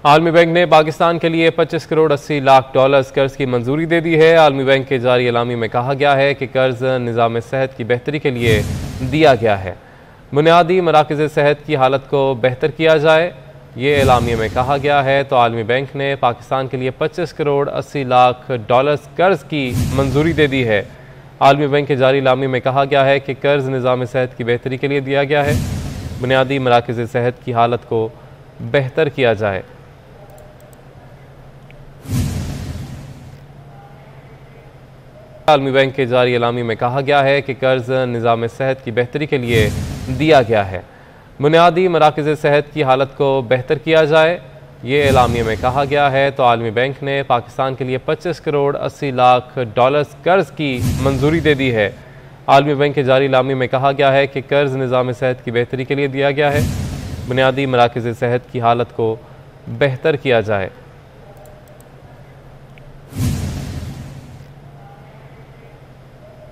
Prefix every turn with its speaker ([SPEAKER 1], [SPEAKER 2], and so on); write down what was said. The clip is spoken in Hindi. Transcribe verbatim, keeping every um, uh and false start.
[SPEAKER 1] आलमी बैंक ने पाकिस्तान के लिए पच्चीस करोड़ अस्सी लाख डॉलर्स कर्ज की मंजूरी दे दी है। आलमी बैंक के जारी एलामी में कहा गया है कि कर्ज निज़ाम सेहत की बेहतरी के लिए दिया गया है। बुनियादी मराकज़ सेहत की हालत को बेहतर किया जाए, ये एलामी में कहा गया है। तो आलमी बैंक ने पाकिस्तान के लिए पच्चीस करोड़ अस्सी लाख डॉलर्स कर्ज की मंजूरी दे दी है। आलमी बैंक के जारी एलामी में कहा गया है कि कर्ज निज़ाम सेहत की बेहतरी के लिए दिया गया है, बुनियादी मराकज़ सेहत की हालत को बेहतर किया जाए। आलमी बैंक के जारी एलामी में कहा गया है कि कर्ज निज़ाम सेहत की बेहतरी के लिए दिया गया है, बुनियादी मराकज़ सेहत की हालत को बेहतर किया जाए, ये एलामी में कहा गया है। तो आलमी बैंक ने पाकिस्तान के लिए पच्चीस करोड़ अस्सी लाख डॉलर्स कर्ज की मंजूरी दे दी है। आलमी बैंक के जारी एलामी में कहा गया है कि कर्ज निज़ाम सेहत की बेहतरी के लिए दिया गया है, बुनियादी मराकज़ सेहत की हालत को बेहतर किया जाए।